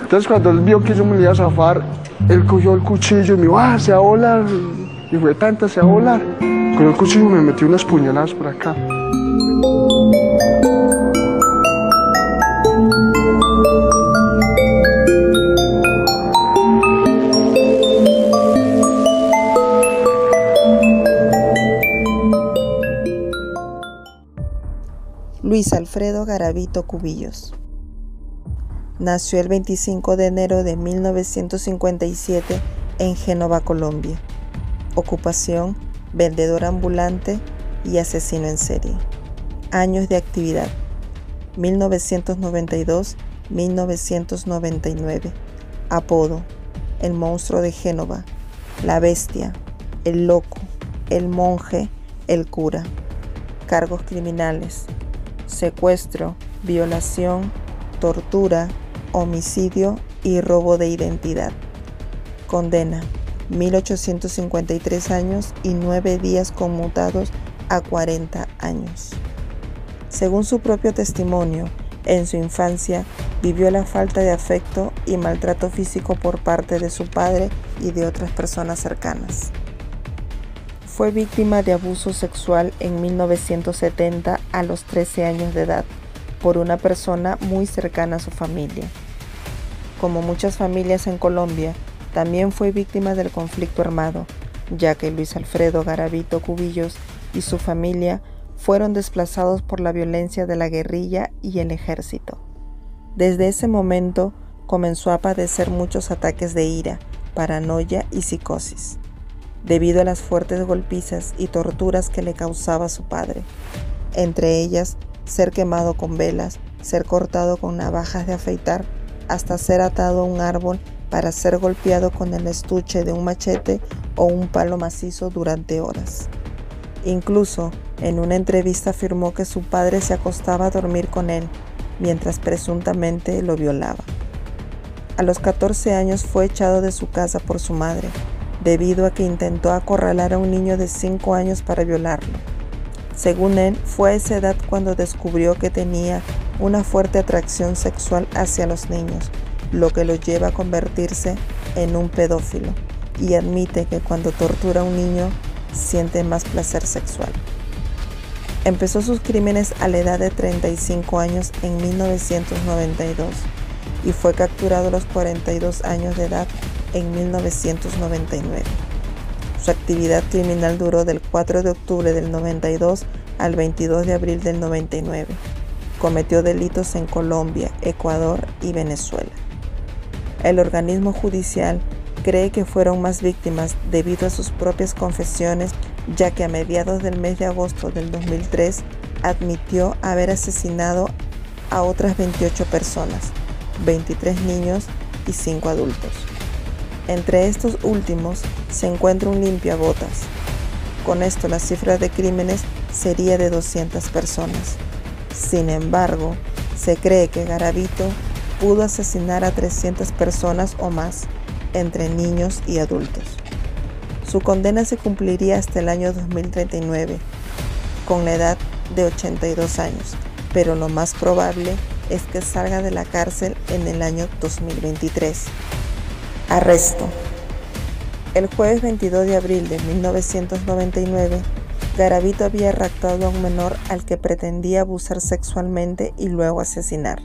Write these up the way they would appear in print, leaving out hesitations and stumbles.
Entonces cuando él vio que yo me iba a zafar, él cogió el cuchillo y me dijo, se va a volar. Y fue tanta, se va a volar. Con el cuchillo me metió unas puñaladas por acá. Luis Alfredo Garavito Cubillos nació el 25 de enero de 1957 en Génova, Colombia. Ocupación: vendedor ambulante y asesino en serie. Años de actividad: 1992-1999. Apodo: el monstruo de Génova, la bestia, el loco, el monje, el cura. Cargos criminales: secuestro, violación, tortura, homicidio y robo de identidad. Condena: 1853 años y 9 días conmutados a 40 años. Según su propio testimonio, en su infancia vivió la falta de afecto y maltrato físico por parte de su padre y de otras personas cercanas. Fue víctima de abuso sexual en 1970 a los 13 años de edad por una persona muy cercana a su familia. Como muchas familias en Colombia, también fue víctima del conflicto armado, ya que Luis Alfredo Garavito Cubillos y su familia fueron desplazados por la violencia de la guerrilla y el ejército. Desde ese momento comenzó a padecer muchos ataques de ira, paranoia y psicosis, debido a las fuertes golpizas y torturas que le causaba su padre, entre ellas ser quemado con velas, ser cortado con navajas de afeitar, hasta ser atado a un árbol para ser golpeado con el estuche de un machete o un palo macizo durante horas. Incluso, en una entrevista afirmó que su padre se acostaba a dormir con él, mientras presuntamente lo violaba. A los 14 años fue echado de su casa por su madre, debido a que intentó acorralar a un niño de 5 años para violarlo. Según él, fue a esa edad cuando descubrió que tenía una fuerte atracción sexual hacia los niños, lo que lo lleva a convertirse en un pedófilo, y admite que cuando tortura a un niño siente más placer sexual. Empezó sus crímenes a la edad de 35 años en 1992 y fue capturado a los 42 años de edad en 1999. Su actividad criminal duró del 4 de octubre del 92 al 22 de abril del 99. Cometió delitos en Colombia, Ecuador y Venezuela. El organismo judicial cree que fueron más víctimas debido a sus propias confesiones, ya que a mediados del mes de agosto del 2003 admitió haber asesinado a otras 28 personas, 23 niños y 5 adultos. Entre estos últimos se encuentra un limpiabotas. Con esto la cifra de crímenes sería de 200 personas. Sin embargo, se cree que Garavito pudo asesinar a 300 personas o más, entre niños y adultos. Su condena se cumpliría hasta el año 2039, con la edad de 82 años, pero lo más probable es que salga de la cárcel en el año 2023. Arresto. El jueves 22 de abril de 1999, Garavito había raptado a un menor al que pretendía abusar sexualmente y luego asesinar.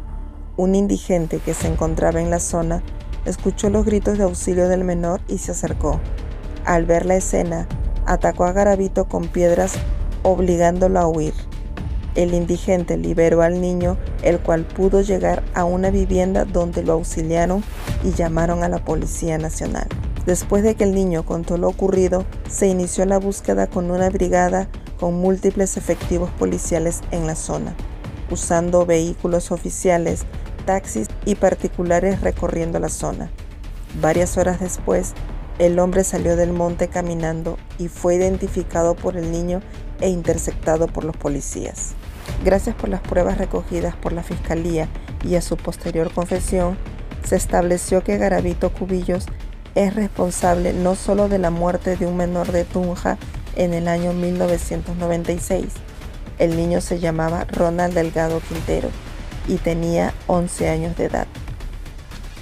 Un indigente que se encontraba en la zona escuchó los gritos de auxilio del menor y se acercó. Al ver la escena, atacó a Garavito con piedras, obligándolo a huir. El indigente liberó al niño, el cual pudo llegar a una vivienda donde lo auxiliaron y llamaron a la Policía Nacional. Después de que el niño contó lo ocurrido, se inició la búsqueda con una brigada con múltiples efectivos policiales en la zona, usando vehículos oficiales, taxis y particulares recorriendo la zona. Varias horas después, el hombre salió del monte caminando y fue identificado por el niño e interceptado por los policías. Gracias por las pruebas recogidas por la Fiscalía y a su posterior confesión, se estableció que Garavito Cubillos es responsable no solo de la muerte de un menor de Tunja en el año 1996. El niño se llamaba Ronald Delgado Quintero y tenía 11 años de edad,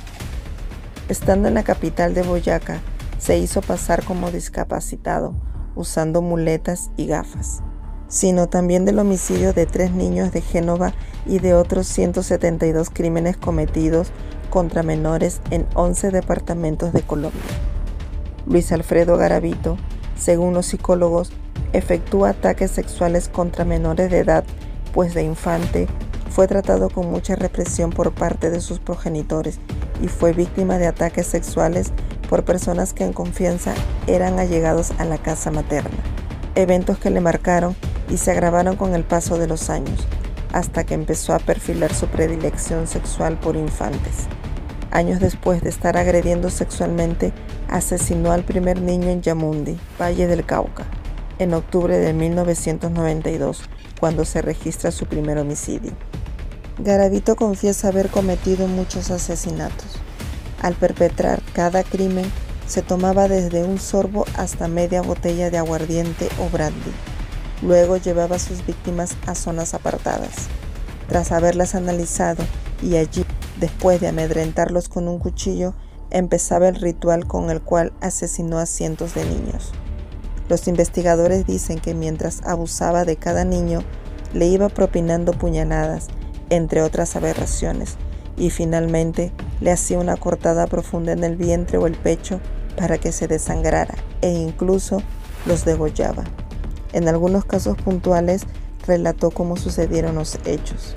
Estando en la capital de Boyacá, se hizo pasar como discapacitado, usando muletas y gafas, sino también del homicidio de 3 niños de Génova y de otros 172 crímenes cometidos contra menores en 11 departamentos de Colombia. Luis Alfredo Garavito, según los psicólogos, efectúa ataques sexuales contra menores de edad, pues de infante fue tratado con mucha represión por parte de sus progenitores y fue víctima de ataques sexuales por personas que en confianza eran allegados a la casa materna, eventos que le marcaron y se agravaron con el paso de los años, hasta que empezó a perfilar su predilección sexual por infantes. Años después de estar agrediendo sexualmente, asesinó al primer niño en Yamundi, Valle del Cauca, en octubre de 1992, cuando se registra su primer homicidio. Garavito confiesa haber cometido muchos asesinatos. Al perpetrar cada crimen, se tomaba desde un sorbo hasta media botella de aguardiente o brandy. Luego llevaba a sus víctimas a zonas apartadas. Tras haberlas analizado y allí, después de amedrentarlos con un cuchillo, empezaba el ritual con el cual asesinó a cientos de niños. Los investigadores dicen que mientras abusaba de cada niño, le iba propinando puñaladas, entre otras aberraciones, y finalmente le hacía una cortada profunda en el vientre o el pecho para que se desangrara e incluso los degollaba. En algunos casos puntuales relató cómo sucedieron los hechos.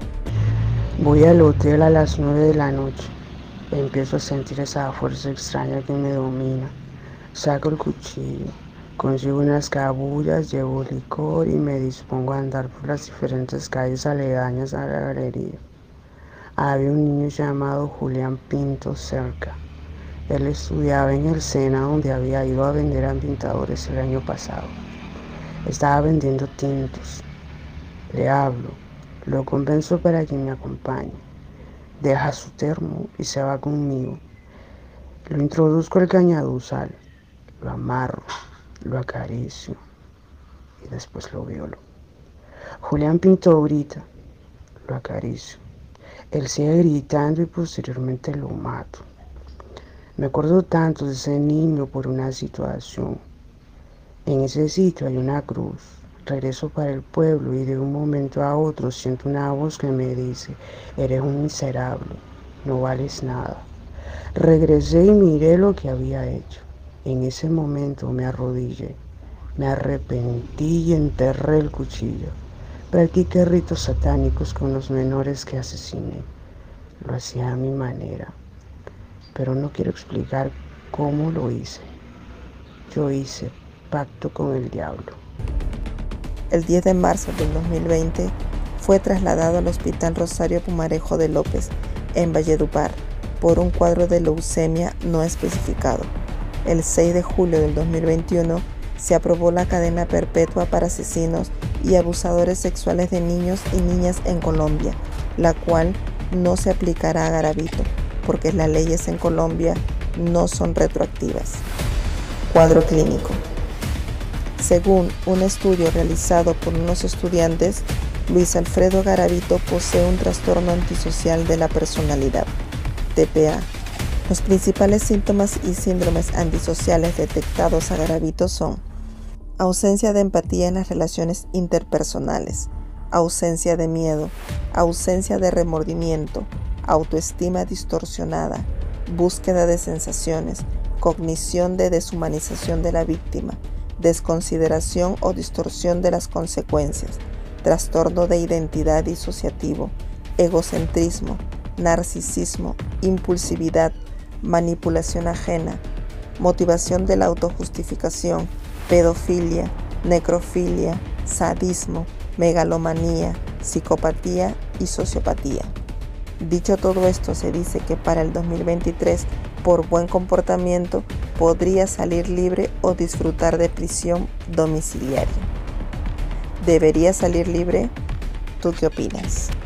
Voy al hotel a las 9 de la noche. Empiezo a sentir esa fuerza extraña que me domina. Saco el cuchillo, consigo unas cabullas, llevo licor y me dispongo a andar por las diferentes calles aledañas a la galería. Había un niño llamado Julián Pinto cerca. Él estudiaba en el SENA, donde había ido a vender a pintadores el año pasado. Estaba vendiendo tintos. Le hablo, lo convenzo para que me acompañe. Deja su termo y se va conmigo. Lo introduzco al cañaduzal, lo amarro, lo acaricio y después lo violo. Julián Pinto grita, lo acaricio. Él sigue gritando y posteriormente lo mato. Me acuerdo tanto de ese niño por una situación. En ese sitio hay una cruz. Regreso para el pueblo y de un momento a otro siento una voz que me dice, eres un miserable, no vales nada. Regresé y miré lo que había hecho. En ese momento me arrodillé, me arrepentí y enterré el cuchillo. Practiqué ritos satánicos con los menores que asesiné. Lo hacía a mi manera, pero no quiero explicar cómo lo hice. Yo hice pacto con el diablo. El 10 de marzo del 2020 fue trasladado al Hospital Rosario Pumarejo de López, en Valledupar, por un cuadro de leucemia no especificado. El 6 de julio del 2021 se aprobó la cadena perpetua para asesinos y abusadores sexuales de niños y niñas en Colombia, la cual no se aplicará a Garavito, porque las leyes en Colombia no son retroactivas. Cuadro clínico. Según un estudio realizado por unos estudiantes, Luis Alfredo Garavito posee un trastorno antisocial de la personalidad, TPA. Los principales síntomas y síndromes antisociales detectados a Garavito son ausencia de empatía en las relaciones interpersonales, ausencia de miedo, ausencia de remordimiento, autoestima distorsionada, búsqueda de sensaciones, cognición de deshumanización de la víctima, desconsideración o distorsión de las consecuencias, trastorno de identidad disociativo, egocentrismo, narcisismo, impulsividad, manipulación ajena, motivación de la autojustificación, pedofilia, necrofilia, sadismo, megalomanía, psicopatía y sociopatía. Dicho todo esto, se dice que para el 2023, por buen comportamiento, podría salir libre o disfrutar de prisión domiciliaria. ¿Debería salir libre? ¿Tú qué opinas?